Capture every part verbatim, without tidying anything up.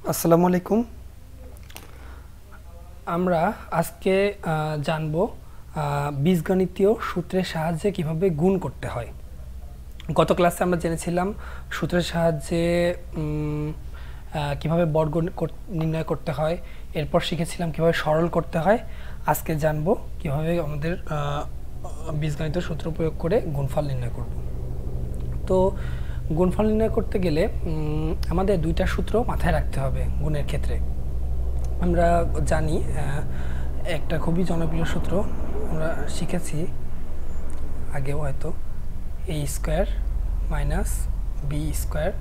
আসসালামু আলাইকুম। আমরা আজকে জানব বীজগণিতীয় সূত্রের সাহায্যে কিভাবে গুণ করতে হয়। গত ক্লাসে আমরা জেনেছিলাম সূত্রের সাহায্যে কিভাবে বর্গ নির্ণয় করতে হয়, এরপর শিখেছিলাম কিভাবে সরল করতে হয়। আজকে জানব কিভাবে আমাদের বীজগণিতীয় সূত্র প্রয়োগ করে গুণফল নির্ণয় করব। তো গুণফল নির্ণয় করতে গেলে আমাদের দুইটা সূত্র মাথায় রাখতে হবে। গুণের ক্ষেত্রে আমরা জানি একটা খুবই জনপ্রিয় সূত্র আমরা শিখেছি আগেও, হয়তো A square minus B square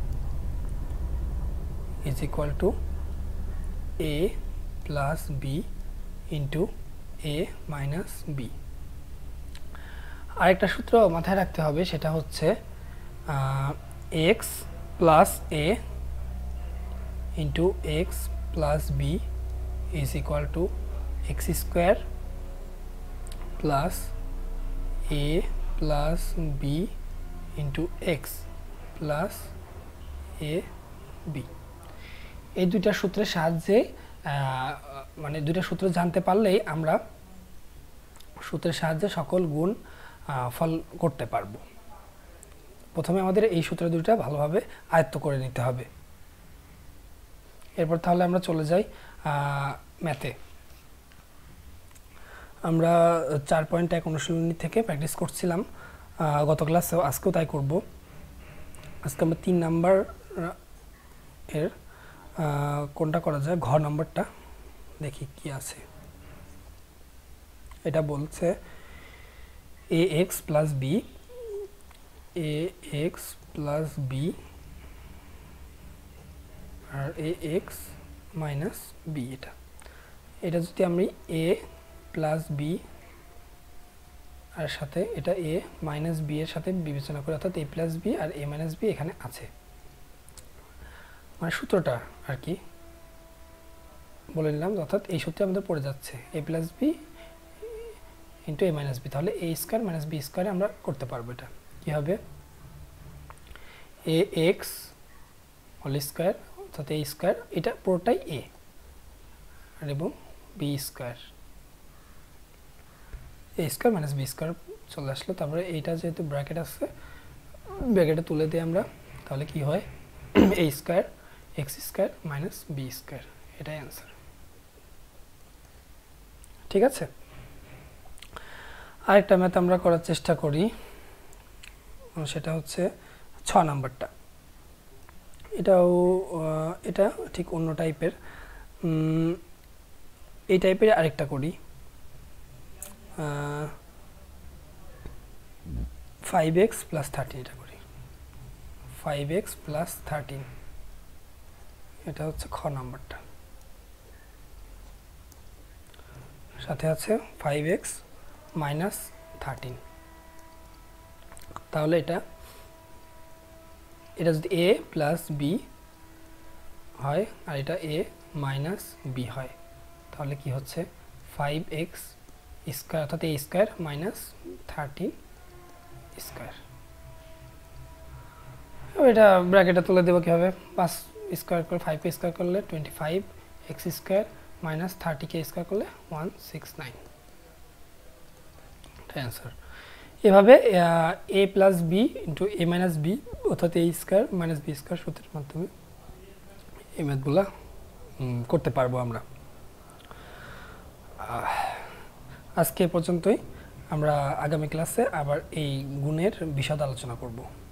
is equal to A plus B into A minus B. আরেকটা সূত্র মাথায় রাখতে হবে, সেটা হচ্ছে X plus A into X plus B is equal to X square plus A plus B into X plus A B. এই দুইটা সূত্রের সাহায্যে মানে দুইটা সূত্র জানতে পারলেই আমরা সূত্রের সাহায্যে সকল গুণ ফল করতে পারবো। প্রথমে আমাদের এই সূত্র দুইটা ভালোভাবে আয়ত্ত করে নিতে হবে। এরপর তাহলে আমরা চলে যাই ম্যাথে। আমরা চার পয়েন্ট এক অনুশীলনী থেকে প্র্যাকটিস করছিলাম গত ক্লাসেও, আজকেও তাই করব। আজকে আমরা তিন নাম্বার এর কোনটা করা যায়, ঘ নাম্বারটা দেখি কি আছে। এটা বলছে A X plus B A X plus B আর এ এক্স মাইনাস বি। এটা এটা যদি আমি এ প্লাস বি আর সাথে এটা এ মাইনাস বি এর সাথে বিবেচনা করি, অর্থাৎ এ প্লাস বি আর এ মাইনাস বি এখানে আছে, মানে সূত্রটা আর কি বলে নিলাম। অর্থাৎ এই সূত্রে আমাদের পড়ে যাচ্ছে A plus B into A minus B, তাহলে এ স্কোয়ার মাইনাস বি স্কোয়ারে আমরা করতে পারবো। এটা কী হবে, এ এক্স হোল স্কোয়ার অর্থাৎ এ স্কোয়ার, এটা পুরোটাই এ, আর এবং B square A square minus B square চলে আসলো। তারপরে এইটা যেহেতু ব্র্যাকেট আছে, ব্র্যাকেটে তুলে দিই আমরা, তাহলে কি হয় A square X square minus B square, এটাই অ্যান্সার। ঠিক আছে, আরেকটা ম্যাথ আমরা করার চেষ্টা করি, সেটা হচ্ছে ছ নাম্বারটা। এটাও এটা ঠিক অন্য টাইপের, এই টাইপের আরেকটা করি। ফাইভ এক্স প্লাস থার্টিন এটা করি, ফাইভ এক্স প্লাস থার্টিন, এটা হচ্ছে খ নাম্বারটা। সাথে আছে ফাইভ এক্স মাইনাস থার্টিন। তাহলে এটা এটা যদি এ প্লাস বি হয় আর এটা এ মাইনাস বি হয়, তাহলে কি হচ্ছে ফাইভ এক্স স্কোয়ার অর্থাৎ A square minus thirteen square. এটা ব্র্যাকেটে তুলে দেবো কীভাবে, পাঁচ স্কোয়ার করে ফাইভকে স্কোয়ার করলে twenty five X square minus থার্টিকে স্কোয়ার করলে ওয়ান সিক্স নাইন, অ্যান্সার। এভাবে A plus B into A minus B অর্থাৎ A square minus B square সূত্রের মাধ্যমে এই ম্যাথগুলো করতে পারবো আমরা। আজকে পর্যন্তই, আমরা আগামী ক্লাসে আবার এই গুণের বিশদ আলোচনা করব।